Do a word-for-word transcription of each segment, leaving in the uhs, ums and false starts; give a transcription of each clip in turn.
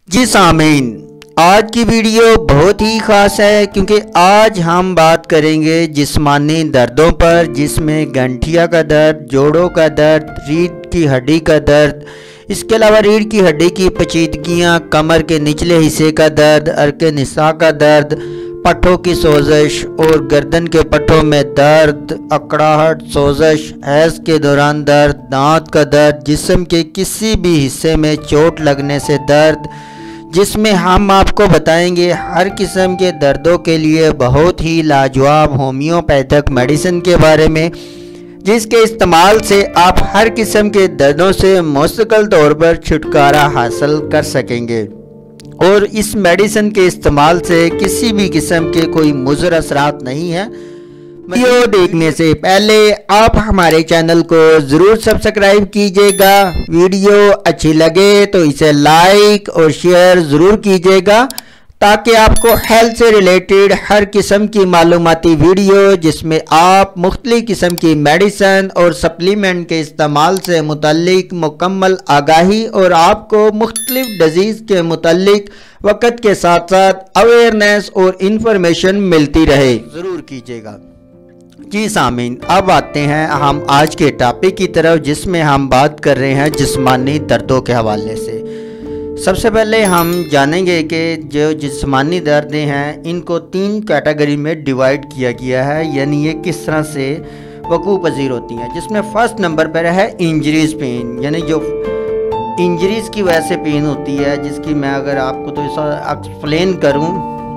जी सामीन, आज की वीडियो बहुत ही ख़ास है क्योंकि आज हम बात करेंगे जिस्मानी दर्दों पर, जिसमें गंठिया का दर्द, जोड़ों का दर्द, रीढ़ की हड्डी का दर्द, इसके अलावा रीढ़ की हड्डी की पेचीदगियाँ, कमर के निचले हिस्से का दर्द, अर्के निसा का दर्द, पट्ठों की सोजश और गर्दन के पट्ठों में दर्द, अकड़ाहट, सोजश, हैज़ के दौरान दर्द, दांत का दर्द, जिस्म के किसी भी हिस्से में चोट लगने से दर्द, जिसमें हम आपको बताएंगे हर किस्म के दर्दों के लिए बहुत ही लाजवाब होम्योपैथिक मेडिसिन के बारे में, जिसके इस्तेमाल से आप हर किस्म के दर्दों से मुस्तकिल तौर पर छुटकारा हासिल कर सकेंगे और इस मेडिसिन के इस्तेमाल से किसी भी किस्म के कोई मुज़र असरात नहीं है। वीडियो देखने से पहले आप हमारे चैनल को ज़रूर सब्सक्राइब कीजिएगा। वीडियो अच्छी लगे तो इसे लाइक और शेयर ज़रूर कीजिएगा ताकि आपको हेल्थ से रिलेटेड हर किस्म की मालूमाती वीडियो, जिसमें आप मुख्तलिफ किस्म की मेडिसिन और सप्लीमेंट के इस्तेमाल से मुतल्लिक मुकम्मल आगाही और आपको मुख्तलिफ डिजीज़ के मुतल्लिक वक़्त के साथ साथ अवेयरनेस और इंफॉर्मेशन मिलती रहे, ज़रूर कीजिएगा। जी सामीन, अब आते हैं हम आज के टॉपिक की तरफ, जिसमें हम बात कर रहे हैं जिस्मानी दर्दों के हवाले से। सबसे पहले हम जानेंगे कि जो जिस्मानी दर्दें हैं इनको तीन कैटेगरी में डिवाइड किया गया है, यानी ये किस तरह से वकू पजीर होती हैं। जिसमें फ़र्स्ट नंबर पर है इंजरीज़ पेन, यानी जो इंजरीज़ की वजह से पेन होती है, जिसकी मैं अगर आपको तो एक्सप्लेन करूँ,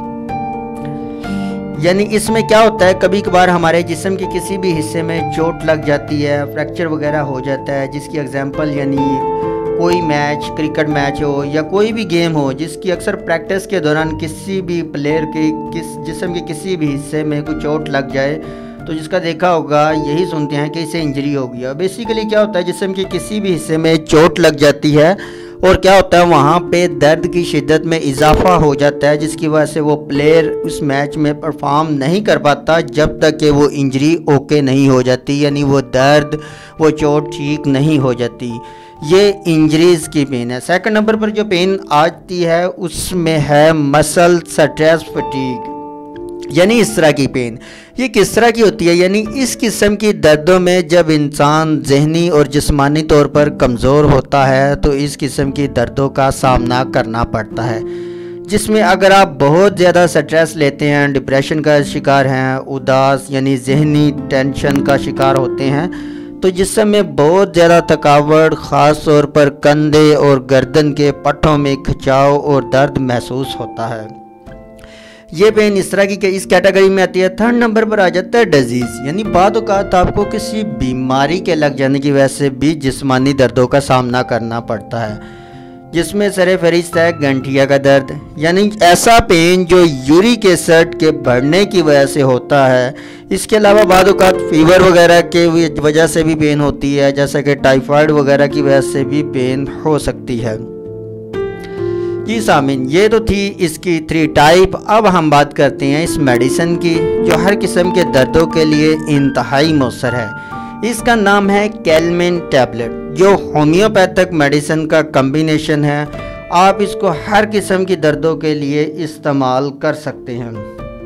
यानी इसमें क्या होता है, कभी कभार हमारे जिस्म के किसी भी हिस्से में चोट लग जाती है, फ्रैक्चर वगैरह हो जाता है, जिसकी एग्जांपल यानी कोई मैच, क्रिकेट मैच हो या कोई भी गेम हो, जिसकी अक्सर प्रैक्टिस के दौरान किसी भी प्लेयर के किस जिस्म के किसी भी हिस्से में कोई चोट लग जाए तो जिसका देखा होगा यही सुनते हैं कि इसे इंजरी हो गया। बेसिकली क्या होता है, जिस्म के किसी भी हिस्से में चोट लग जाती है और क्या होता है वहाँ पे दर्द की शिद्दत में इजाफा हो जाता है, जिसकी वजह से वो प्लेयर उस मैच में परफॉर्म नहीं कर पाता जब तक कि वो इंजरी ओके नहीं हो जाती, यानी वो दर्द, वो चोट ठीक नहीं हो जाती। ये इंजरीज़ की पेन है। सेकंड नंबर पर जो पेन आती है उसमें है मसल स्ट्रेस फटीग, यानी इस तरह की पेन। ये किस तरह की होती है, यानी इस किस्म की दर्दों में जब इंसान ज़हनी और जिस्मानी तौर पर कमज़ोर होता है तो इस किस्म की दर्दों का सामना करना पड़ता है, जिसमें अगर आप बहुत ज़्यादा स्ट्रेस लेते हैं, डिप्रेशन का शिकार हैं, उदास यानी ज़हनी टेंशन का शिकार होते हैं, तो जिस्म में बहुत ज़्यादा थकावट, ख़ास तौर पर कंधे और गर्दन के पट्ठों में खिंचाव और दर्द महसूस होता है। ये पेन इस तरह की इस कैटेगरी में आती है। थर्ड नंबर पर आ जाता है डिजीज़, यानी बाद औक़ात आपको किसी बीमारी के लग जाने की वजह से भी जिस्मानी दर्दों का सामना करना पड़ता है, जिसमें सरे फहरिस्त है गंठिया का दर्द, यानी ऐसा पेन जो यूरिक एसिड के बढ़ने की वजह से होता है। इसके अलावा बाद औक़ात फीवर वगैरह के वजह से भी पेन होती है, जैसा कि टाइफाइड वगैरह की वजह से भी पेन हो सकती है। जी सामीन, ये तो थी इसकी थ्री टाइप। अब हम बात करते हैं इस मेडिसिन की जो हर किस्म के दर्दों के लिए इंतहाई मौसर है। इसका नाम है कैलमिन टैबलेट, जो होम्योपैथिक मेडिसिन का कम्बिनेशन है। आप इसको हर किस्म की दर्दों के लिए इस्तेमाल कर सकते हैं।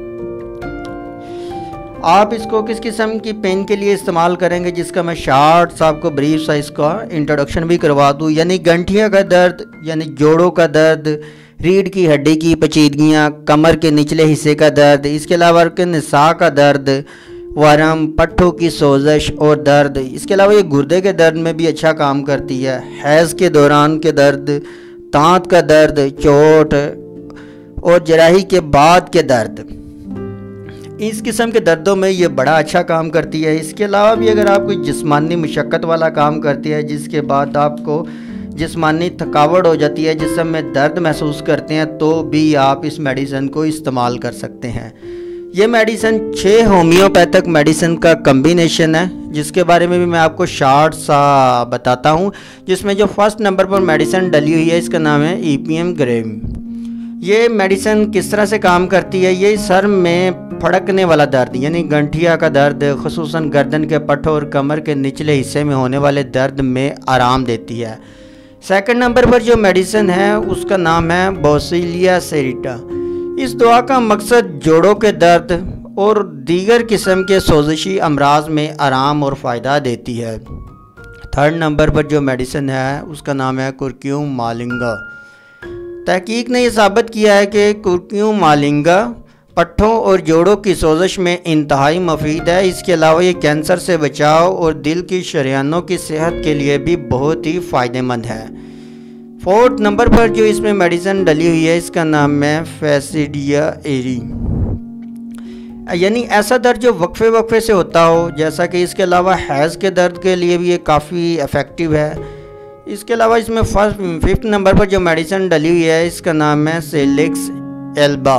आप इसको किस किस्म की पेन के लिए इस्तेमाल करेंगे, जिसका मैं शार्ट सा आपको ब्रीफ सा इसका इंट्रोडक्शन भी करवा दूँ। यानी गंठिया का दर्द, यानी जोड़ों का दर्द, रीढ़ की हड्डी की पेचीदगियाँ, कमर के निचले हिस्से का दर्द, इसके अलावा अर्के निसा का दर्द, वरम, पट्ठों की सोजश और दर्द, इसके अलावा ये गुर्दे के दर्द में भी अच्छा काम करती है। हैज़ के दौरान के दर्द, दांत का दर्द, चोट और जराही के बाद के दर्द, इस किस्म के दर्दों में ये बड़ा अच्छा काम करती है। इसके अलावा भी अगर आप कोई जिस्मानी मुशक्क़त वाला काम करती है, जिसके बाद आपको जिस्मानी थकावट हो जाती है, जिस्म में दर्द महसूस करते हैं, तो भी आप इस मेडिसिन को इस्तेमाल कर सकते हैं। ये मेडिसिन छः होम्योपैथिक मेडिसिन का कम्बिनेशन है, जिसके बारे में भी मैं आपको शार्ट सा बताता हूँ। जिसमें जो फर्स्ट नंबर पर मेडिसिन डली हुई है, इसका नाम है ई पी एम ग्रेम। ये मेडिसिन किस तरह से काम करती है, ये सर में फड़कने वाला दर्द, यानी गंठिया का दर्द, खुसूसन गर्दन के पट्ठों और कमर के निचले हिस्से में होने वाले दर्द में आराम देती है। सेकंड नंबर पर जो मेडिसिन है उसका नाम है बोसिलिया सेरिटा। इस दवा का मकसद जोड़ों के दर्द और दीगर किस्म के सोजिशी अमराज में आराम और फ़ायदा देती है। थर्ड नंबर पर जो मेडिसिन है उसका नाम है कुर्क्यूम मालिंगा। तहकीक ने यह साबित किया है कि कुर्क्यूम मालिंगा पट्ठों और जोड़ों की सोजिश में इंतहाई मुफीद है। इसके अलावा ये कैंसर से बचाव और दिल की शरियानों की सेहत के लिए भी बहुत ही फ़ायदेमंद है। फोर्थ नंबर पर जो इसमें मेडिसिन डली हुई है इसका नाम है फैसिडिया एरी, यानी ऐसा दर्द जो वक्फे वक्फे से होता हो, जैसा कि इसके अलावा हैज़ के दर्द के लिए भी ये काफ़ी इफ़ेक्टिव है। इसके अलावा इसमें फर्स्ट फिफ्थ नंबर पर जो मेडिसिन डली हुई है इसका नाम है सेलिक्स एल्बा।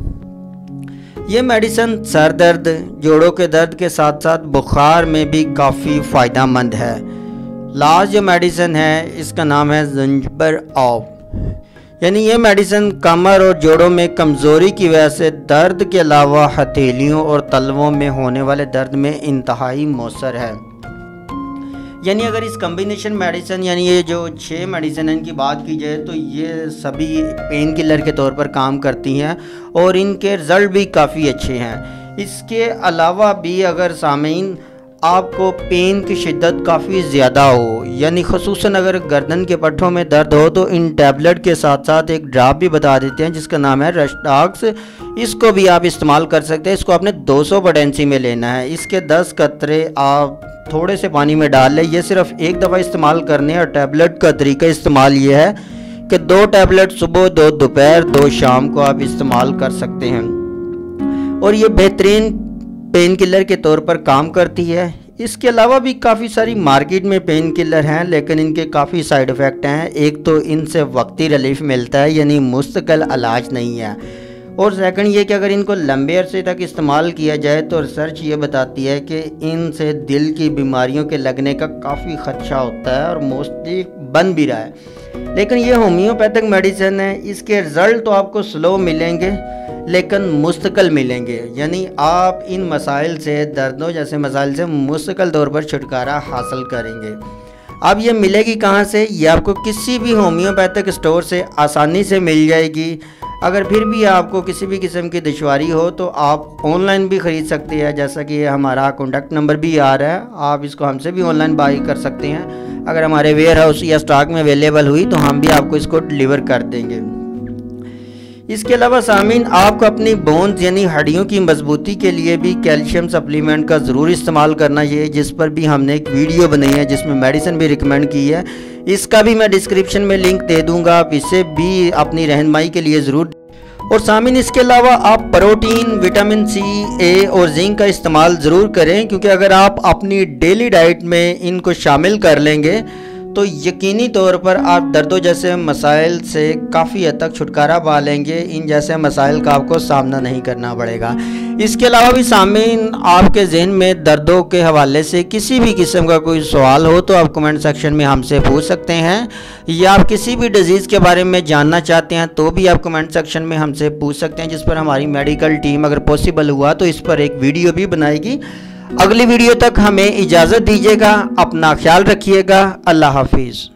ये मेडिसिन सर दर्द, जोड़ों के दर्द के साथ साथ बुखार में भी काफ़ी फ़ायदेमंद है। लास्ट जो मेडिसिन है इसका नाम है जिंजर ऑफ, यानी ये मेडिसिन कमर और जोड़ों में कमज़ोरी की वजह से दर्द के अलावा हथेलियों और तलवों में होने वाले दर्द में इंतहाई मौसर है। यानी अगर इस कम्बिनेशन मेडिसिन यानी ये जो छः मेडिसिन इनकी बात की जाए तो ये सभी पेन किलर के तौर पर काम करती हैं और इनके रिज़ल्ट भी काफ़ी अच्छे हैं। इसके अलावा भी अगर सामीन आपको पेन की शिद्दत काफ़ी ज़्यादा हो, यानी ख़ुसूसन अगर गर्दन के पट्ठों में दर्द हो, तो इन टैबलेट के साथ साथ एक ड्राप भी बता देते हैं जिसका नाम है रशडाक्स। इसको भी आप इस्तेमाल कर सकते हैं। इसको आपने दो सौ पोटेंसी में लेना है। इसके दस कतरे आप थोड़े से पानी में डाल लें। ये सिर्फ एक दफ़ा इस्तेमाल करने हैं और टैबलेट का तरीका इस्तेमाल ये है कि दो टैबलेट सुबह, दो दोपहर, दो शाम को आप इस्तेमाल कर सकते हैं और ये बेहतरीन पेन किलर के तौर पर काम करती है। इसके अलावा भी काफ़ी सारी मार्केट में पेन किलर हैं लेकिन इनके काफ़ी साइड इफ़ेक्ट हैं। एक तो इनसे वक्ती रिलीफ मिलता है, यानी मुस्तकिल इलाज नहीं है, और सेकंड ये कि अगर इनको लंबे अरसे तक इस्तेमाल किया जाए तो रिसर्च ये बताती है कि इनसे दिल की बीमारियों के लगने का काफ़ी ख़दशा होता है और मोस्टली बन भी रहा है। लेकिन ये होम्योपैथिक मेडिसिन है, इसके रिज़ल्ट तो आपको स्लो मिलेंगे लेकिन मुस्तकिल मिलेंगे, यानी आप इन मसाइल से, दर्दों जैसे मसाइल से मुस्तकिल तौर पर छुटकारा हासिल करेंगे। अब ये मिलेगी कहाँ से? ये आपको किसी भी होम्योपैथिक स्टोर से आसानी से मिल जाएगी। अगर फिर भी आपको किसी भी किस्म की दुश्वारी हो तो आप ऑनलाइन भी ख़रीद सकते हैं, जैसा कि हमारा कॉन्टैक्ट नंबर भी आ रहा है। आप इसको हमसे भी ऑनलाइन बाई कर सकते हैं। अगर हमारे वेयर हाउस या स्टॉक में अवेलेबल हुई तो हम भी आपको इसको डिलीवर कर देंगे। इसके अलावा सामीन आपको अपनी बोन्स यानी हड्डियों की मजबूती के लिए भी कैल्शियम सप्लीमेंट का ज़रूर इस्तेमाल करना चाहिए, जिस पर भी हमने एक वीडियो बनाई है जिसमें मेडिसिन भी रिकमेंड की है। इसका भी मैं डिस्क्रिप्शन में लिंक दे दूंगा, आप इसे भी अपनी रहनुमाई के लिए ज़रूर। और सामीन इसके अलावा आप प्रोटीन, विटामिन सी, ए और जिंक का इस्तेमाल ज़रूर करें, क्योंकि अगर आप अपनी डेली डाइट में इनको शामिल कर लेंगे तो यकीनी तौर पर आप दर्दों जैसे मसाइल से काफ़ी हद तक छुटकारा पा लेंगे। इन जैसे मसाइल का आपको सामना नहीं करना पड़ेगा। इसके अलावा भी सामीन आपके जहन में दर्दों के हवाले से किसी भी किस्म का कोई सवाल हो तो आप कमेंट सेक्शन में हमसे पूछ सकते हैं, या आप किसी भी डिजीज़ के बारे में जानना चाहते हैं तो भी आप कमेंट सेक्शन में हमसे पूछ सकते हैं, जिस पर हमारी मेडिकल टीम अगर पॉसिबल हुआ तो इस पर एक वीडियो भी बनाएगी। अगली वीडियो तक हमें इजाज़त दीजिएगा। अपना ख्याल रखिएगा। अल्लाह हाफिज़।